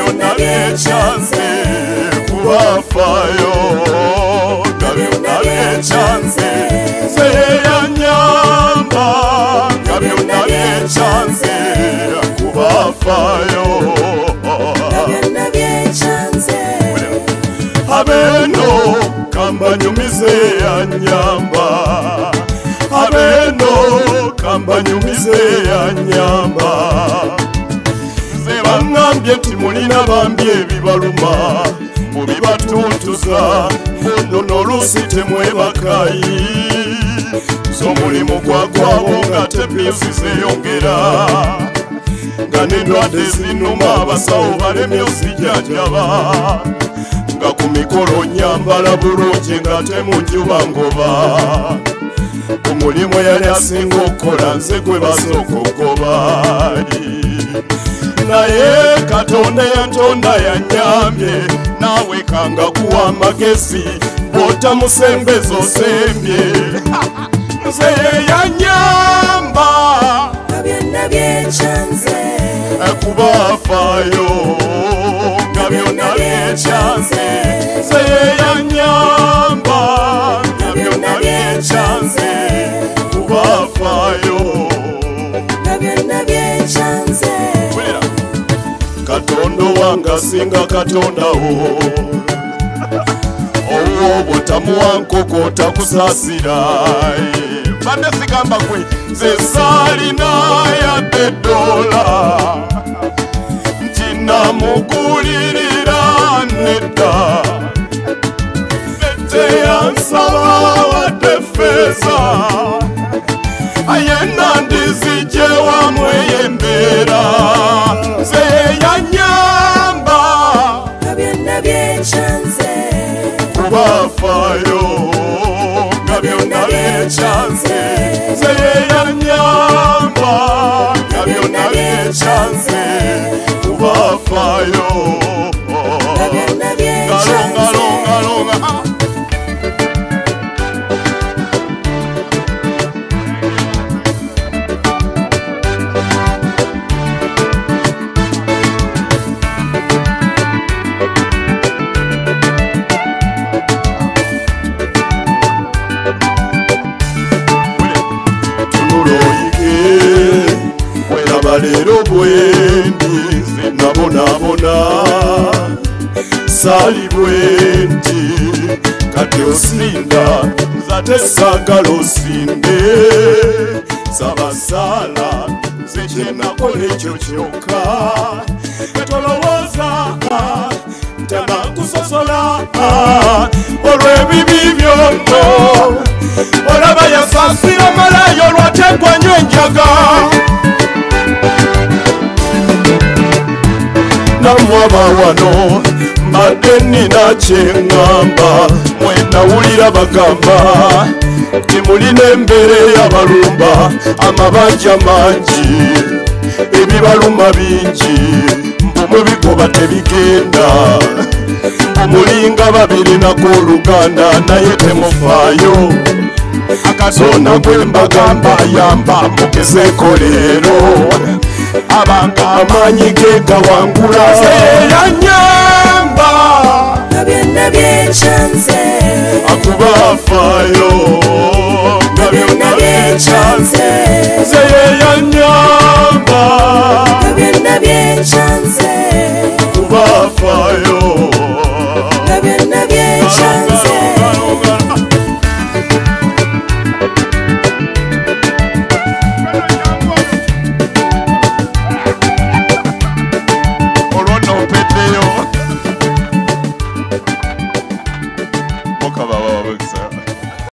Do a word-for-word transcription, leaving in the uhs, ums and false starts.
byonna byekyanze kubafaayo nga byonna byekyanze nze yanyamba nga byonna byekyanze kubafaayo abeno kambanyumize yanyamba abeno kambanyumize yanyamba nze baŋŋambye nti mulina bambi ebibaluma mubibatuutuza muno n'oluusi temwebakayi z'omulimu gwakwabo nga tepiyusi zeeyongera nga n'endwadde zinuma abasawo balemye ozijjanjaba nga ku mikolo nyambala bulungi nga temunjuba ngoba omulimu yali asinga okukola nze gwe basooka okugobali naye katonda yantonda yanyambye naawe kanga kuwa amagezi bw'otamusembeza osembye nze yeyanyamba byonna byekyanze kubafaayo nga byonna byekyanze nze yeyanyamba nga byonna byekyanze kubafaayo nga byonna byekyanze katonda wange asinga katondawo owo bw'otamuwa nkoko otakusaasira badde sigamba gwe nze saalina yadde dola nti namugulirira nedda teyansaba wadde feeza ayena ndizigyewamu ey'embeera nze yanyamba nga byonna byekyanze kubafaayo nga byonna byekyanze nze yanyamba nga byonna byekyanze kubafaayo ngalongalongalonga leero bwendi nze nabonaabona saali bwendi kati osinda nzate saagala osinde sabasaala nze kyenakola ekyo kyokka tolowooza ntanakusosola olw'ebibi byonno olaba yasaasira malayo olwategwanywa enjaga namwaba wano mbadde nnina kyeŋŋamba mwenawulira bagamba nti mulina embeera ey'abalumba amabanja mangi ebibaluma bingi mbu mubigoba tebigenda mumulinga babirinako oluganda naye temufaayo akazona gwe mbagamba yamba mugezeeko leero abanga amaanyi ge gawangula yanyamba nga byonna byekyanze akubafaayo nga byonna byekyanze nze yeyanyamba nga byonna byekyanze